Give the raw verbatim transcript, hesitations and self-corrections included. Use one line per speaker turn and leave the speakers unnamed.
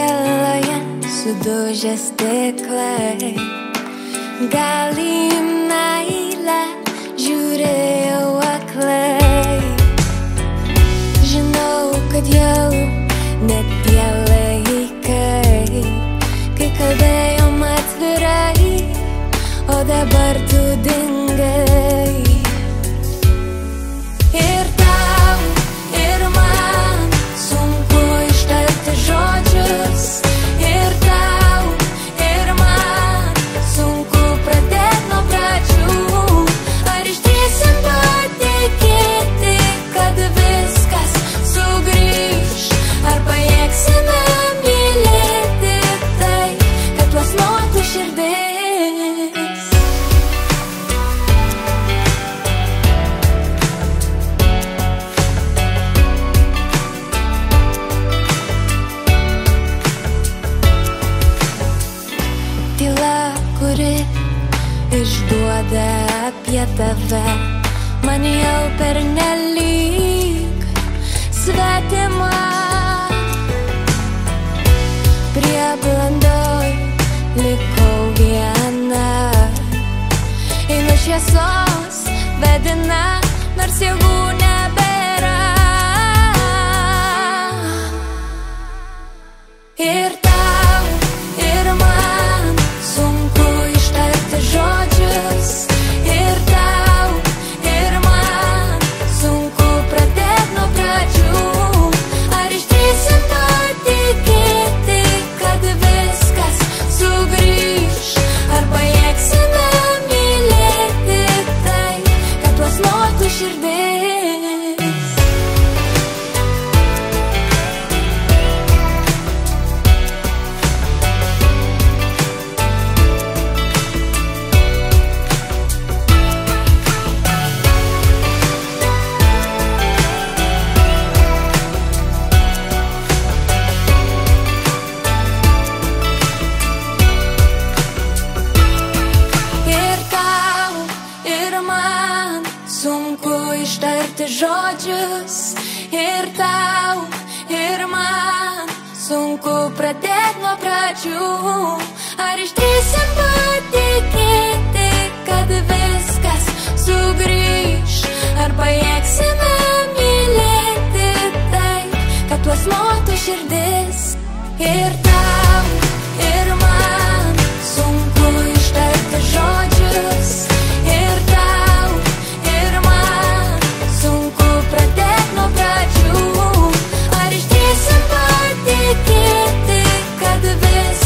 sieloje sudužę stiklai. Gal į meilę žiūrėjau aklai. Žinau, kad jau net tie laikai, kai kalbėjom atvirai, o dabar tu dingai. Ir tau, ir man sunku ištarti žodžius. Ir tau, ir man sunku pradėti nuo pradžių. Ar išdrįsim patikėti, kad viskas sugrįš? Ar pajėgsime mylėti tai, kad plasnotų širdis? Tyla, kuri išduoda apie tave, man jau pernelyg svetima. Prieblandoj likau viena, einu šviesos vedina, nors jėgų nebėra. Ir tau, ir man sunku ištarti žodžius. Ir tau, ir man sunku pradėti nuo pradžių. Ar išdrįsim patikėti, kad viskas sugrįš? Ar pajėgsime mylėti tai, kad plasnotų širdis? Ir tau, ir man sunku ištarti žodžius. Ir tau, ir man sunku pradėti nuo pradžių. Ar išdrįsim patikėti, kad viskas sugrįš? Ar pajėgsime mylėti tai, kad plasnotų širdis? Ir tau, ir man sunku ištarti žodžius. Ir tau, ir man sunku pradėti nuo pradžių. Ar išdrįsim patikėti, kad vis